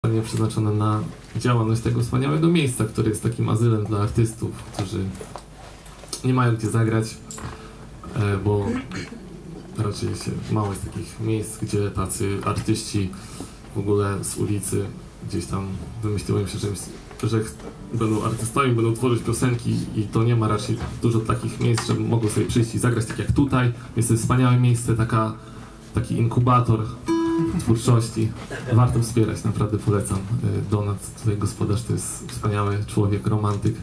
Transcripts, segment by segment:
przeznaczone na działalność tego wspaniałego miejsca, które jest takim azylem dla artystów, którzy nie mają gdzie zagrać, bo raczej mało jest takich miejsc, gdzie tacy artyści w ogóle z ulicy gdzieś tam wymyśliłem się, że będą artystami, będą tworzyć piosenki i to nie ma raczej dużo takich miejsc, że mogą sobie przyjść i zagrać tak jak tutaj. Jest to wspaniałe miejsce, taki inkubator twórczości. Warto wspierać, naprawdę polecam. Donat, tutaj gospodarz, to jest wspaniały człowiek, romantyk.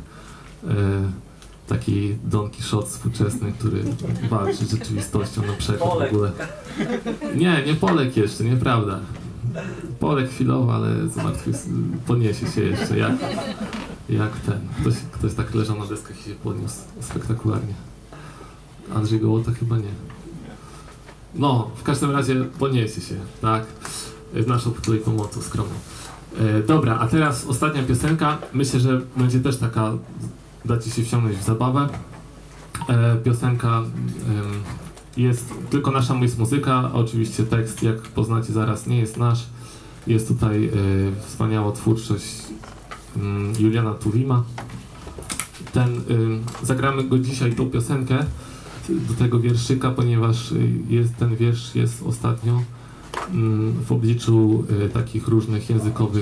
Taki Don Quixote współczesny, który walczy z rzeczywistością na przekór w ogóle. Nie Polek jeszcze, nieprawda. Polek chwilowo, ale podniesie się jeszcze, jak ten. Ktoś tak leżał na deskach i się podniósł spektakularnie. Andrzej Gołota chyba nie. No, w każdym razie podniesie się, tak? Z naszą tutaj pomocą skromną. Dobra, a teraz ostatnia piosenka. Myślę, że będzie też taka, dacie się wciągnąć w zabawę. Piosenka jest tylko nasza jest muzyka, a oczywiście tekst, jak poznacie zaraz, nie jest nasz. Jest tutaj wspaniała twórczość Juliana Tuwima. Zagramy go dzisiaj, tą piosenkę, do tego wierszyka, ponieważ ten wiersz jest ostatnio w obliczu takich różnych językowych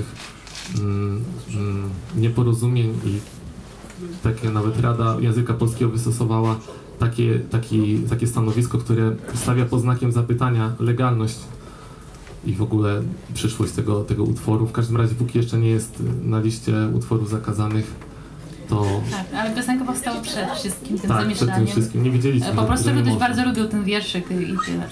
nieporozumień i takie nawet Rada Języka Polskiego wystosowała takie stanowisko, które stawia pod znakiem zapytania legalność i w ogóle przyszłość tego utworu. W każdym razie, póki jeszcze nie jest na liście utworów zakazanych, to... Tak, ale piosenka powstała przed wszystkim tym tak, zamieszaniem. przed tym wszystkim. Nie wiedzieliśmy, po prostu ludzie bardzo lubią ten wierszyk i tyle.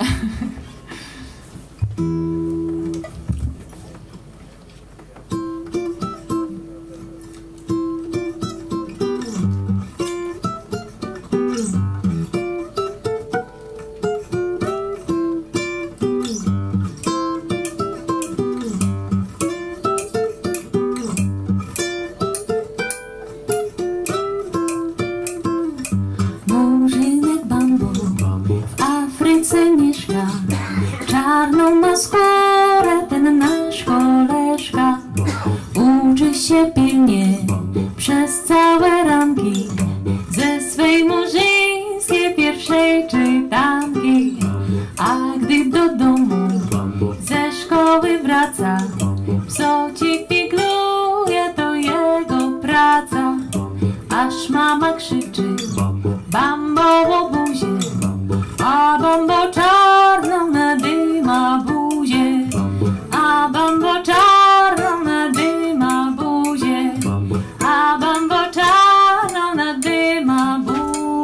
Mieszka, czarną ma skórę ten nasz koleżka. Uczy się pilnie przez całe ranki ze swej murzyńskiej pierwszej czytanki. A gdy do domu ze szkoły wraca, psocik pigluje, to jego praca. Aż mama krzyczy: bambo o buzie, a bambo czarną nadyma buzię, a bambo czarną nadyma buzię, a bambo czarną nadyma buzię.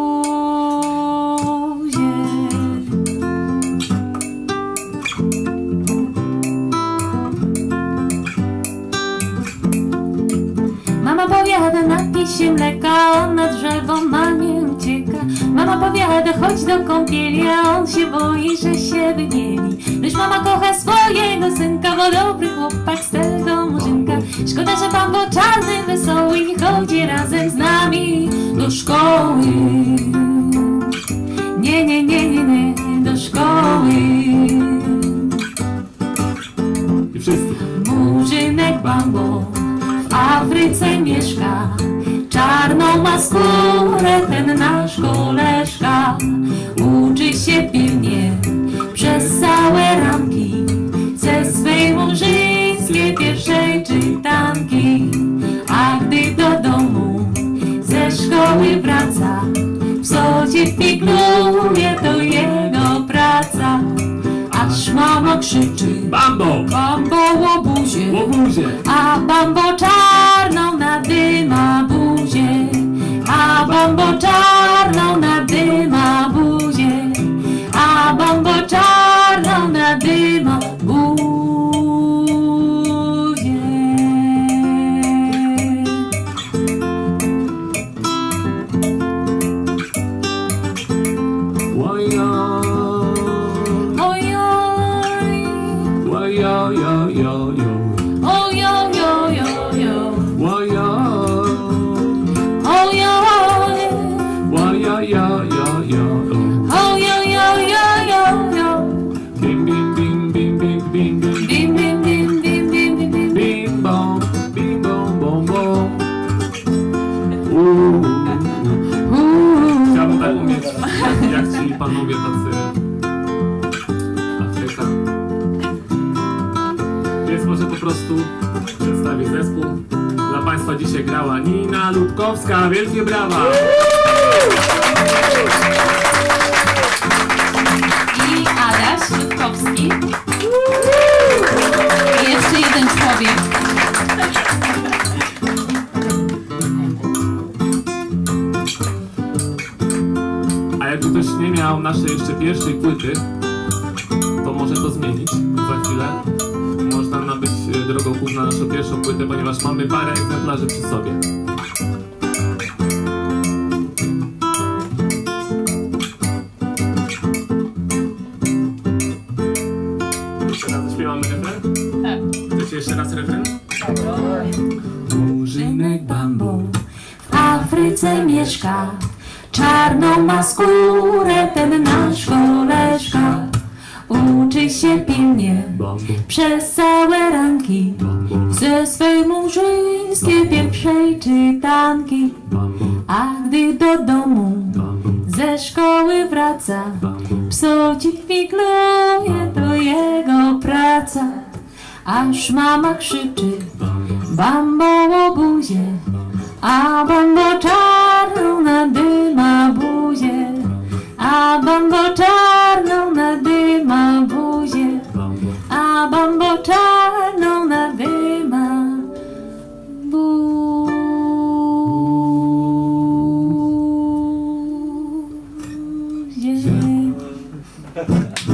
Mama powiada, napij się mleka, on na drzewo mamie ucieka. Mama powiada, chodź do kąpieli, a on się boi, że się wymieli. Lecz mama kocha swojego synka, bo dobry chłopak z tego murzynka. Szkoda, że bambo czarny, wesoły nie chodzi razem z nami do szkoły. Nie, do szkoły. I wszyscy. Murzynek bambo w Afryce mieszka, czarną ma skórę ten nasz koleżka. Uczy się pilnie przez całe ranki ze swej murzyńskiej pierwszej czytanki. A gdy do domu ze szkoły wraca, psocik pigluje, to jego praca. Aż mama krzyczy: bambo! Bambo o buzie, a bambo czarną nadyma buzię, a bambo czarną nadyma buzię, a bambo czarną nadyma buzię. mostu przedstawię zespół. Dla Państwa dzisiaj grała Nina Ludkowska. Wielkie brawa! I Adaś Ludkowski. I jeszcze jeden człowiek. A jakby ktoś nie miał naszej jeszcze pierwszej płyty, to może to zmienić za chwilę. Można nabyć drogą kupna naszą pierwszą płytę, ponieważ mamy parę egzemplarzy przy sobie. Jeszcze raz zaśpiewamy refren? Tak. Chcecie jeszcze raz refren? Murzynek bambu w Afryce mieszka, czarną ma skórę ten nasz koleżka. Uczy się pilnie Bambu, przez całe ranki bambu, ze swej murzyńskiej pierwszej czytanki. bambu, A gdy do domu bambu, ze szkoły wraca, bambu. psocik figluje, to jego praca. Aż mama krzyczy: Bambo o buzie, a Bambo czarną nadyma buzię, a Bambo czarną nadyma buzię, a Bambo czarną nadyma buzię.